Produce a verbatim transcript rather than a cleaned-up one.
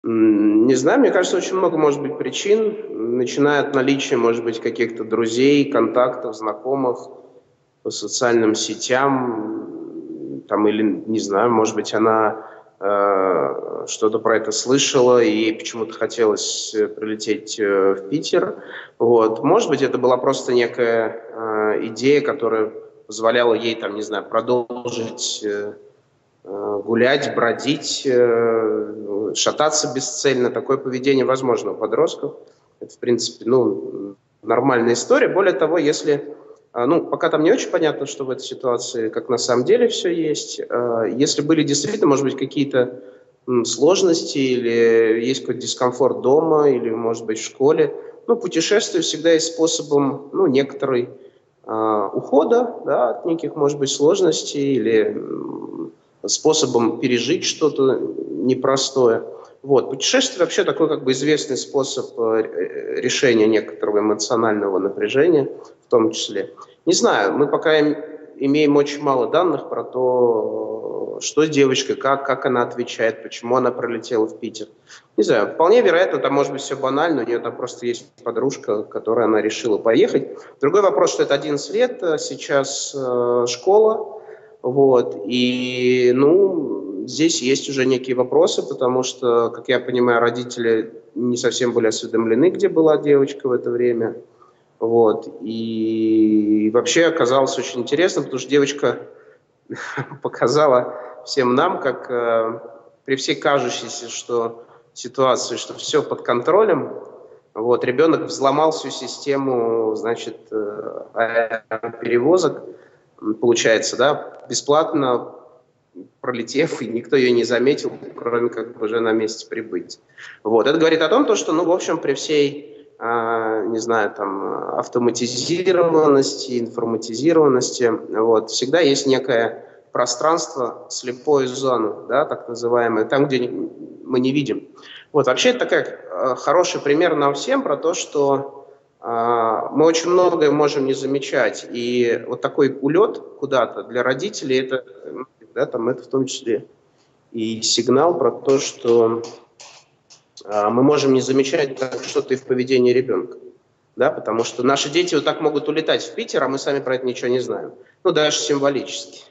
М, не знаю, мне кажется, очень много может быть причин, начиная от наличия, может быть, каких-то друзей, контактов, знакомых по социальным сетям, м, там или, не знаю, может быть, она, э, что-то про это слышала, и ей почему-то хотелось, э, прилететь, э, в Питер. Вот. Может быть, это была просто некая, э, идея, которая позволяла ей, там, не знаю, продолжить, э, э, гулять, бродить, э, шататься бесцельно. Такое поведение возможно у подростков. Это, в принципе, ну, нормальная история. Более того, если, а, ну, пока там не очень понятно, что в этой ситуации, как на самом деле все есть. А, если были действительно, может быть, какие-то м, сложности или есть какой-то дискомфорт дома или, может быть, в школе, ну, путешествие всегда есть способом, ну, некоторой а, ухода, да, от неких, может быть, сложностей или м, способом пережить что-то непростое. Вот. Путешествие вообще такой как бы известный способ э, ре- решения некоторого эмоционального напряжения в том числе. Не знаю, мы пока им- имеем очень мало данных про то, что с девочкой, как, как она отвечает, почему она пролетела в Питер. Не знаю, вполне вероятно, там может быть все банально, у нее там просто есть подружка, которой она решила поехать. Другой вопрос, что это одиннадцать лет, э, сейчас э, школа, вот, и, ну, здесь есть уже некие вопросы, потому что, как я понимаю, родители не совсем были осведомлены, где была девочка в это время, вот, и вообще оказалось очень интересно, потому что девочка показала всем нам, как э, при всей кажущейся, что ситуации, что все под контролем, вот, ребенок взломал всю систему, значит, э, перевозок, получается, да, бесплатно пролетев, и никто ее не заметил, кроме как уже на месте прибытия. Вот. Это говорит о том, то, что, ну, в общем, при всей, а, не знаю, там, автоматизированности, информатизированности, вот, всегда есть некое пространство, слепой зоны, да, так называемое, там, где не- мы не видим. Вот, вообще, это такой э, хороший пример нам всем про то, что а, мы очень многое можем не замечать. И вот такой улет куда-то для родителей, это, да, там, это в том числе и сигнал про то, что а, мы можем не замечать так что-то и в поведении ребенка. Да, потому что наши дети вот так могут улетать в Питер, а мы сами про это ничего не знаем. Ну, даже символически.